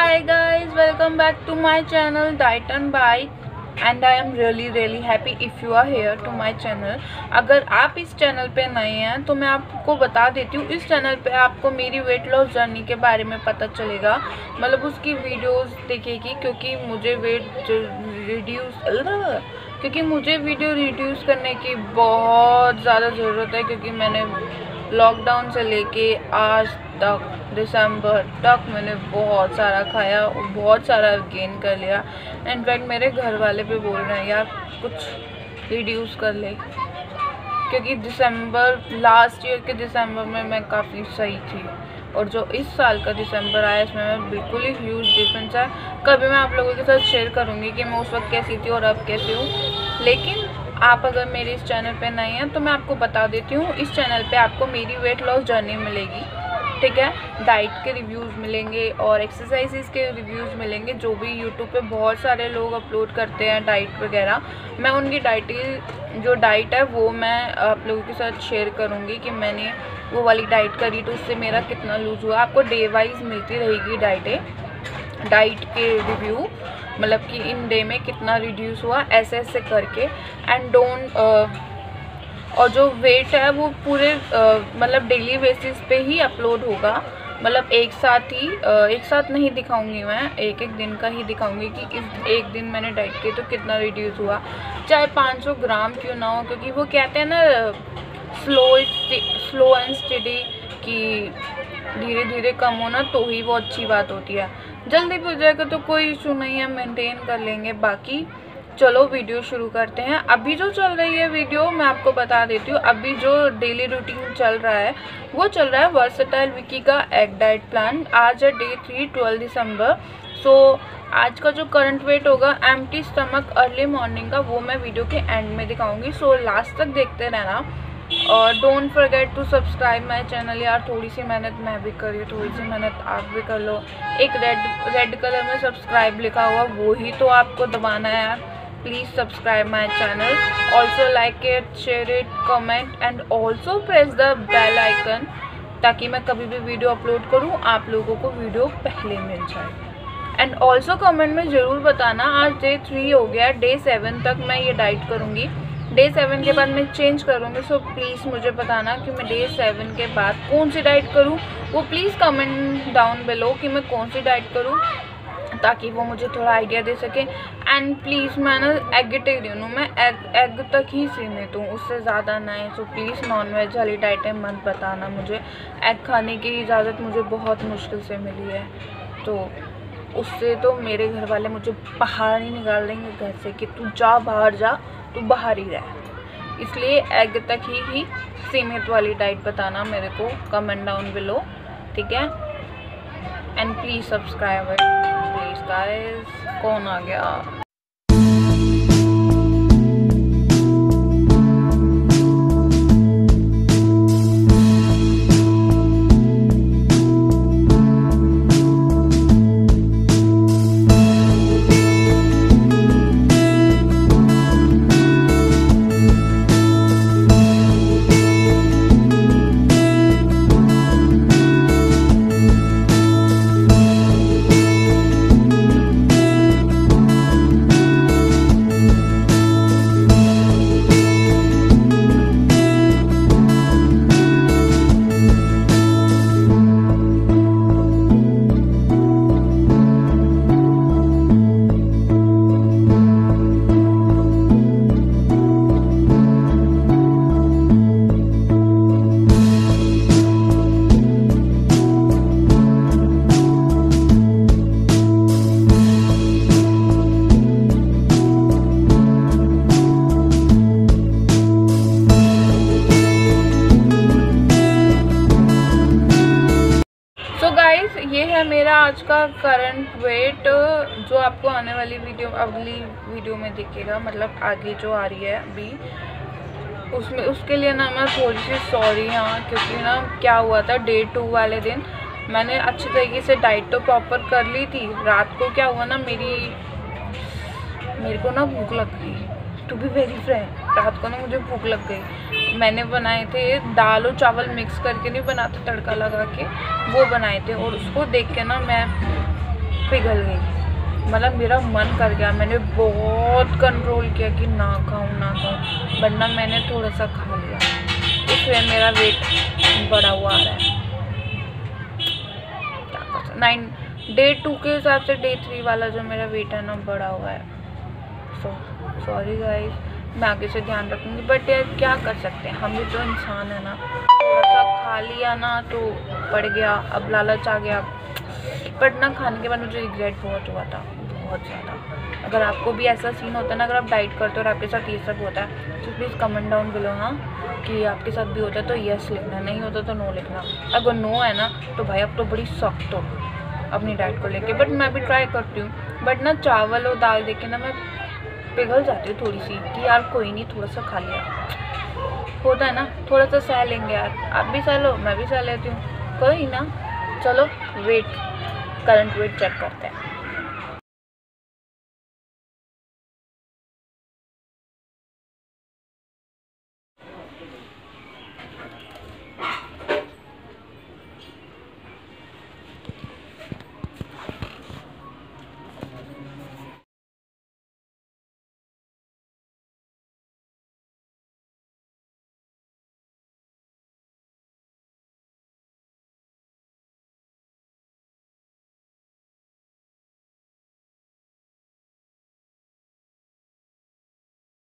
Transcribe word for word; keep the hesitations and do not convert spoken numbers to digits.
Hi guys, welcome back to my channel Diet and Bite and I am really really happy if you are here to my channel। अगर आप इस channel पे नए हैं तो मैं आपको बता देती हूँ, इस चैनल पे आपको मेरी वेट लॉस जर्नी के बारे में पता चलेगा, मतलब उसकी वीडियोस देखेगी क्योंकि मुझे वेट रिड्यूस क्योंकि मुझे वीडियो रिड्यूस करने की बहुत ज़्यादा ज़रूरत है, क्योंकि मैंने लॉकडाउन से लेके आज तक दिसंबर तक मैंने बहुत सारा खाया और बहुत सारा गेन कर लिया। इनफैक्ट मेरे घर वाले भी बोल रहे हैं यार कुछ रिड्यूस कर ले, क्योंकि दिसंबर लास्ट ईयर के दिसंबर में मैं काफ़ी सही थी और जो इस साल का दिसंबर आया इसमें मैं बिल्कुल ही ह्यूज डिफरेंस है। कभी मैं आप लोगों के साथ शेयर करूँगी कि मैं उस वक्त कैसी थी और अब कैसी हूँ, लेकिन आप अगर मेरे इस चैनल पे नए हैं तो मैं आपको बता देती हूँ, इस चैनल पे आपको मेरी वेट लॉस जर्नी मिलेगी, ठीक है। डाइट के रिव्यूज़ मिलेंगे और एक्सरसाइजेस के रिव्यूज़ मिलेंगे, जो भी यूट्यूब पे बहुत सारे लोग अपलोड करते हैं डाइट वगैरह। मैं उनकी डाइट जो डाइट है वो मैं आप लोगों के साथ शेयर करूँगी कि मैंने वो वाली डाइट करी तो उससे मेरा कितना लूज़ हुआ। आपको डे वाइज मिलती रहेगी डाइटें डाइट के रिव्यू, मतलब कि इन डे में कितना रिड्यूस हुआ ऐसे ऐसे करके। एंड डोंट और जो वेट है वो पूरे मतलब डेली बेसिस पे ही अपलोड होगा, मतलब एक साथ ही एक साथ नहीं दिखाऊंगी मैं, एक एक दिन का ही दिखाऊंगी कि इस एक दिन मैंने डाइट की तो कितना रिड्यूस हुआ, चाहे पाँच सौ ग्राम क्यों ना हो, क्योंकि वो कहते हैं ना स्लो स्लो एंड स्टडी कि धीरे धीरे कम होना तो ही वो अच्छी बात होती है। जल्दी हो जाएगा तो कोई इशू नहीं है, मेंटेन कर लेंगे। बाकी चलो वीडियो शुरू करते हैं। अभी जो चल रही है वीडियो मैं आपको बता देती हूँ, अभी जो डेली रूटीन चल रहा है वो चल रहा है वर्सेटाइल विकी का एग डाइट प्लान। आज है डे थ्री ट्वेल्व दिसंबर। सो आज का जो करंट वेट होगा एम्प्टी स्टमक अर्ली मॉर्निंग का वो मैं वीडियो के एंड में दिखाऊंगी, सो लास्ट तक देखते रहना। और don't forget to subscribe my channel. यार थोड़ी सी मेहनत मैं भी कर रही हूँ, थोड़ी सी मेहनत आप भी कर लो। एक रेड रेड कलर में सब्सक्राइब लिखा हुआ वो ही तो आपको दबाना है यार। Please subscribe my channel, also like it, share it, comment and also press the bell icon, ताकि मैं कभी भी वीडियो अपलोड करूँ आप लोगों को वीडियो पहले मिल जाए। एंड ऑल्सो कमेंट में ज़रूर बताना, आज डे थ्री हो गया, डे सेवन तक मैं ये डाइट करूँगी, डे सेवन के बाद मैं चेंज करूँगी। सो प्लीज़ मुझे बताना कि मैं डे सेवन के बाद कौन सी डाइट करूँ, वो प्लीज़ कमेंट डाउन बिलो कि मैं कौन सी डाइट करूँ, ताकि वो मुझे थोड़ा आइडिया दे सके। एंड प्लीज़ मैं ना एगिटेरियन हूँ, मैं एग एग तक ही सीमित हूँ, उससे ज़्यादा नहीं। सो प्लीज़ नॉन वेज वाली डाइटें मत बताना मुझे, एग खाने की इजाज़त मुझे बहुत मुश्किल से मिली है, तो उससे तो मेरे घर वाले मुझे बाहर ही निकाल देंगे घर से कि तू जा बाहर जा, तू बाहर ही रह। इसलिए एग तक ही ही सीमित वाली डाइट बताना मेरे को कमेंट डाउन बिलो, ठीक है। And please subscribe it please guys. कौन आ गया? ये है मेरा आज का करंट वेट, जो आपको आने वाली वीडियो अगली वीडियो में दिखेगा, मतलब आगे जो आ रही है अभी उसमें, उसके लिए ना मैं थोड़ी सी सॉरी हाँ, क्योंकि ना क्या हुआ था डे टू वाले दिन मैंने अच्छी तरीके से डाइट तो प्रॉपर कर ली थी। रात को क्या हुआ ना, मेरी मेरे को ना भूख लग गई, टू बी वेरी फ्रैंक, रात को ना मुझे भूख लग गई। मैंने बनाए थे दाल और चावल मिक्स करके नहीं बनाते, तड़का लगा के वो बनाए थे, और उसको देख के ना मैं पिघल गई। मतलब मेरा मन कर गया, मैंने बहुत कंट्रोल किया कि ना खाऊं ना खाऊं, वरना मैंने थोड़ा सा खा लिया, इसलिए मेरा वेट बढ़ा हुआ आ रहा है। नाइन डे टू के हिसाब से डे थ्री वाला जो मेरा वेट है ना बढ़ा हुआ है। सो सॉरी गाइस, मैं आगे से ध्यान रखूँगी, बट यार क्या कर सकते हैं, हम भी तो इंसान है ना। थोड़ा सा खा लिया ना तो पड़ गया, अब लालच आ गया। बट ना खाने के बाद मुझे रिग्रेट बहुत हुआ था, बहुत ज़्यादा। अगर आपको भी ऐसा सीन होता है ना, अगर आप डाइट करते हो और आपके साथ ये सब होता है, तो प्लीज़ कमेंट डाउन बिलो हाँ कि आपके साथ भी होता है तो यस लिखना, नहीं होता तो नो लिखना। अगर नो है ना तो भाई आप तो बड़ी सख्त हो अपनी डाइट को लेके। बट मैं भी ट्राई करती हूँ, बट ना चावल और दाल देख के ना मैं पिघल जाती हूँ थोड़ी सी कि यार कोई नहीं, थोड़ा सा खा लिया, होता है ना, थोड़ा सा सह लेंगे यार। आप भी सह लो, मैं भी सह लेती हूँ, कोई ना। चलो वेट करंट वेट चेक करते हैं।